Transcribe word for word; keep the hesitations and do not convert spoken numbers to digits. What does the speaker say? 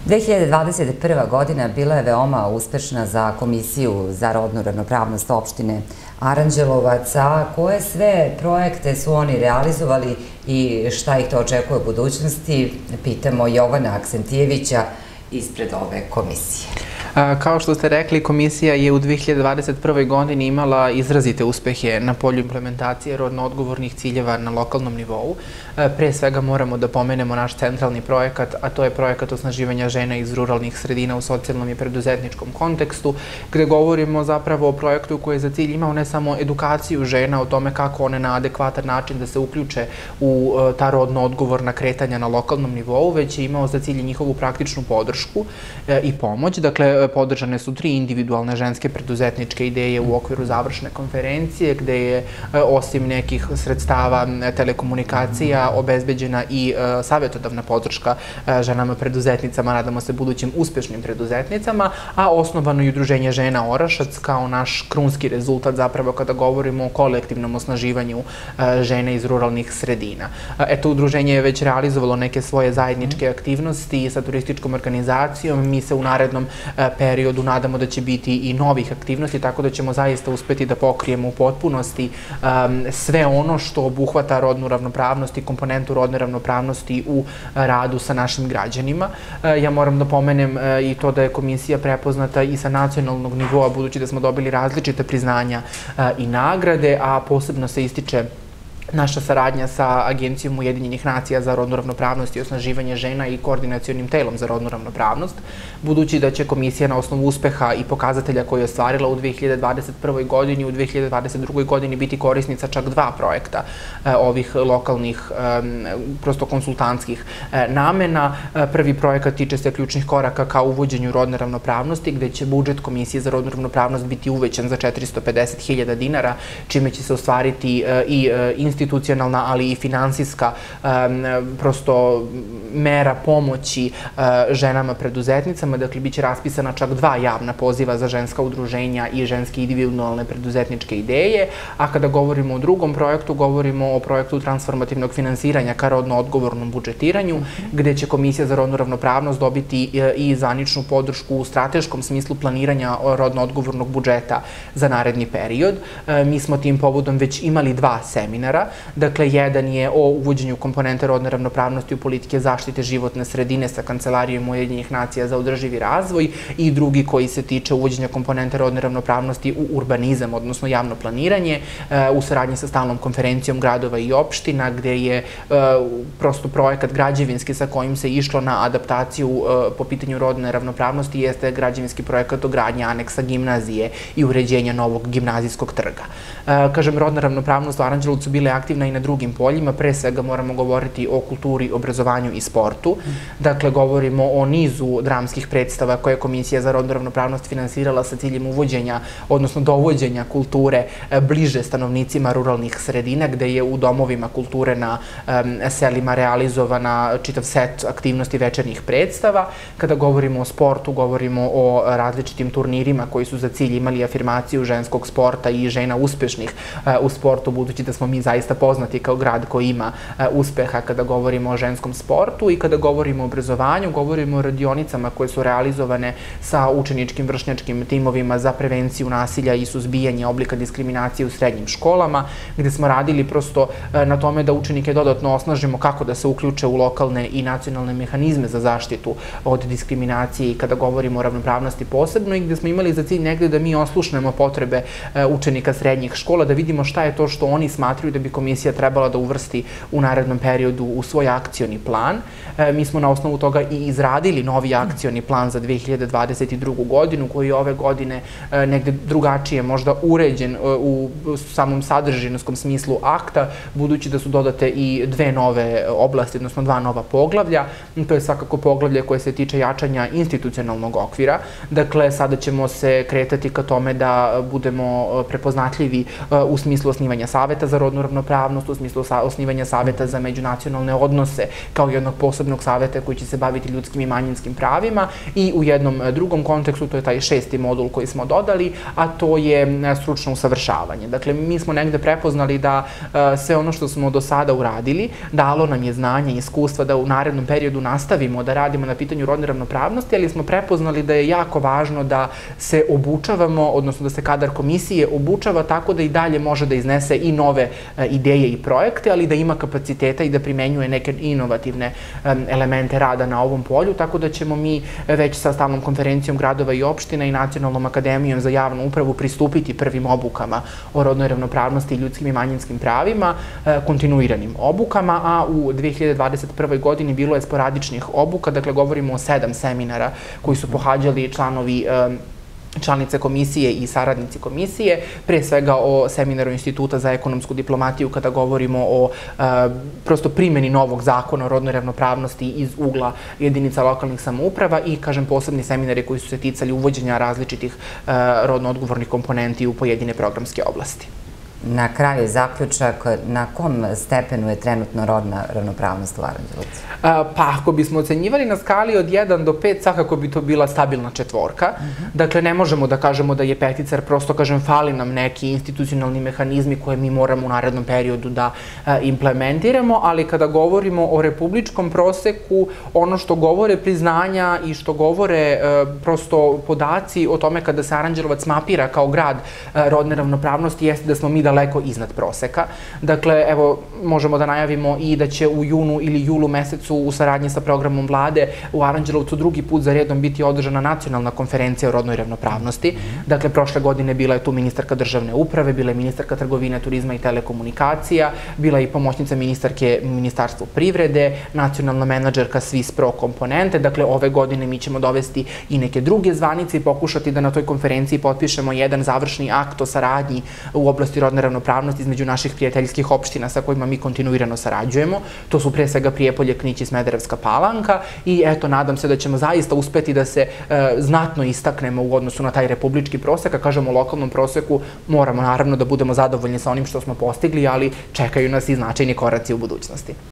dve hiljade dvadeset prva. godina bila je veoma uspešna za Komisiju za rodnu ravnopravnost opštine Aranđelovac, a koje sve projekte su oni realizovali i šta ih to očekuje u budućnosti, pitamo Jovana Aksentijevića ispred ove komisije. Kao što ste rekli, komisija je u dve hiljade dvadeset prvoj. godini imala izrazite uspehe na polju implementacije rodno odgovornih ciljeva na lokalnom nivou. Pre svega moramo da pomenemo naš centralni projekat, a to je projekat osnaživanja žena iz ruralnih sredina u socijalnom i preduzetničkom kontekstu, gde govorimo zapravo o projektu koji je za cilj imao ne samo edukaciju žena o tome kako one na adekvatan način da se uključe u ta rodno odgovorna kretanja na lokalnom nivou, već je imao za cilj njihovu praktičnu podršku i pomoć. Dakle, podržane su tri individualne ženske preduzetničke ideje u okviru završne konferencije, gde je osim nekih sredstava telekomunikacija obezbeđena i savjetodavna podrška ženama preduzetnicama, nadamo se budućim uspešnim preduzetnicama, a osnovano i Udruženje žena Orašac kao naš krunski rezultat zapravo kada govorimo o kolektivnom osnaživanju žena iz ruralnih sredina. Eto, udruženje je već realizovalo neke svoje zajedničke aktivnosti sa turističkom organizacijom. Mi se u narednom periodu nadamo da će biti i novih aktivnosti, tako da ćemo zaista uspeti da pokrijemo u potpunosti sve ono što obuhvata rodnu ravnopravnost i komponentu rodne ravnopravnosti u radu sa našim građanima. Ja moram da pomenem i to da je komisija prepoznata i sa nacionalnog nivoa, budući da smo dobili različite priznanja i nagrade, a posebno se ističe naša saradnja sa Agencijom Ujedinjenih nacija za rodnu ravnopravnost i osnaživanje žena i Koordinacionim telom za rodnu ravnopravnost, budući da će komisija na osnovu uspeha i pokazatelja koje je ostvarila u dve hiljade dvadeset prvoj. godini i u dve hiljade dvadeset drugoj. godini biti korisnica čak dva projekta ovih lokalnih, prosto konsultantskih namena. Prvi projekat tiče se ključnih koraka ka uvođenju rodne ravnopravnosti, gde će budžet Komisije za rodnu ravnopravnost biti uvećan za četiristo pedeset hiljada dinara, čime će se ostvariti i institucionalna, ali i finansijska prosto mera pomoći ženama preduzetnicama. Dakle, biće raspisana čak dva javna poziva za ženska udruženja i ženske individualne preduzetničke ideje, a kada govorimo o drugom projektu, govorimo o projektu transformativnog finansiranja ka rodno odgovornom budžetiranju, gde će Komisija za rodnu ravnopravnost dobiti i zvaničnu podršku u strateškom smislu planiranja rodno odgovornog budžeta za naredni period. Mi smo tim povodom već imali dva seminara. Dakle, jedan je o uvođenju komponente rodne ravnopravnosti u politike zaštite životne sredine sa Kancelarijom Ujedinjenih nacija za održivi razvoj i drugi koji se tiče uvođenja komponente rodne ravnopravnosti u urbanizam, odnosno javno planiranje, u saradnji sa stalnom konferencijom gradova i opština, gde je prosto projekat građevinski sa kojim se išlo na adaptaciju po pitanju rodne ravnopravnosti, jeste građevinski projekat o gradnji aneksa gimnazije i uređenja novog gimnazijskog trga. Kažem, rodna ravnopravnost u Aranđelovcu bila je aktivna i na drugim poljima. Pre svega moramo govoriti o kulturi, obrazovanju i sportu. Dakle, govorimo o nizu dramskih predstava koje je Komisija za rodnu ravnopravnost finansirala sa ciljem uvođenja, odnosno dovođenja kulture bliže stanovnicima ruralnih sredina, gde je u domovima kulture na selima realizovana čitav set aktivnosti večernjih predstava. Kada govorimo o sportu, govorimo o različitim turnirima koji su za cilj imali afirmaciju ženskog sporta i žena uspešnih u sportu, budući da smo mi zaista poznati kao grad koji ima uspeha kada govorimo o ženskom sportu. I kada govorimo o obrazovanju, govorimo o radionicama koje su realizovane sa učeničkim vršnjačkim timovima za prevenciju nasilja i suzbijanje oblika diskriminacije u srednjim školama, gde smo radili prosto na tome da učenike dodatno osnažimo kako da se uključe u lokalne i nacionalne mehanizme za zaštitu od diskriminacije i kada govorimo o ravnopravnosti posebno, i gde smo imali za cilj negde da mi oslušnemo potrebe učenika srednjih škola, da vidimo šta je to što oni smatraju da bi komisija trebala da uvrsti u narednom periodu u svoj akcioni plan. Mi smo na osnovu toga i izradili novi akcioni plan za dve hiljade dvadeset drugu. godinu, koji je ove godine negde drugačije možda uređen u samom sadržinskom smislu akta, budući da su dodate i dve nove oblasti, odnosno dva nova poglavlja. To je svakako poglavlje koje se tiče jačanja institucionalnog okvira. Dakle, sada ćemo se kretati ka tome da budemo prepoznatljivi u smislu osnivanja saveta za rodnu ravnopravnost, ravnopravnost u smislu osnivanja saveta za međunacionalne odnose kao jednog posebnog saveta koji će se baviti ljudskim i manjinskim pravima i u jednom drugom kontekstu, to je taj šesti modul koji smo dodali, a to je stručno usavršavanje. Dakle, mi smo negde prepoznali da sve ono što smo do sada uradili dalo nam je znanje i iskustva da u narednom periodu nastavimo da radimo na pitanju rodne ravnopravnosti, ali smo prepoznali da je jako važno da se obučavamo, odnosno da se kadar komisije obučava tako da i dalje može da iznese i nove ideje i projekte, ali da ima kapaciteta i da primenjuje neke inovativne elemente rada na ovom polju, tako da ćemo mi već sa stalnom konferencijom gradova i opština i Nacionalnom akademijom za javnu upravu pristupiti prvim obukama o rodnoj ravnopravnosti i ljudskim i manjinskim pravima, kontinuiranim obukama, a u dve hiljade dvadeset prvoj godini bilo je sporadičnih obuka, dakle govorimo o sedam seminara koji su pohađali članovi članice komisije i saradnici komisije, pre svega o seminaru Instituta za ekonomsku diplomatiju kada govorimo o prosto primjeni novog zakona o rodnoj ravnopravnosti iz ugla jedinica lokalnih samouprava i, kažem, posebni seminari koji su se ticali uvođenja različitih rodno odgovornih komponenti u pojedine programske oblasti. Na kraju zaključak, na kom stepenu je trenutno rodna ravnopravnost u Aranđelovcu? Pa ako bismo ocenjivali na skali od jedan do pet, svakako bi to bila stabilna četvorka. Dakle, ne možemo da kažemo da je peticar, prosto kažem, fali nam neki institucionalni mehanizmi koje mi moramo u narednom periodu da implementiramo, ali kada govorimo o republičkom proseku, ono što govore priznanja i što govore prosto podaci o tome kada se Aranđelovac mapira kao grad rodne ravnopravnosti jeste da smo mi daleko iznad proseka. Dakle, evo, možemo da najavimo i da će u junu ili julu mesecu u saradnji sa programom vlade u Aranđelovcu drugi put za redom biti održana nacionalna konferencija o rodnoj ravnopravnosti. Dakle, prošle godine bila je tu ministarka državne uprave, bila je ministarka trgovine, turizma i telekomunikacija, bila je i pomoćnica ministarke Ministarstva privrede, nacionalna menadžerka Swiss Pro komponente. Dakle, ove godine mi ćemo dovesti i neke druge zvanice i pokušati da na toj konferenciji potpišemo jedan završni akt o saradnji u oblasti rodne ravnopravnosti između naših prijateljskih opština sa kojima mi kontinuirano sarađujemo. To su pre svega Prijepolje, Knić i Smederevska Palanka i eto, nadam se da ćemo zaista uspeti da se znatno istaknemo u odnosu na taj republički prosek, a kažemo u lokalnom proseku moramo naravno da budemo zadovoljni sa onim što smo postigli, ali čekaju nas i značajni koraci u budućnosti.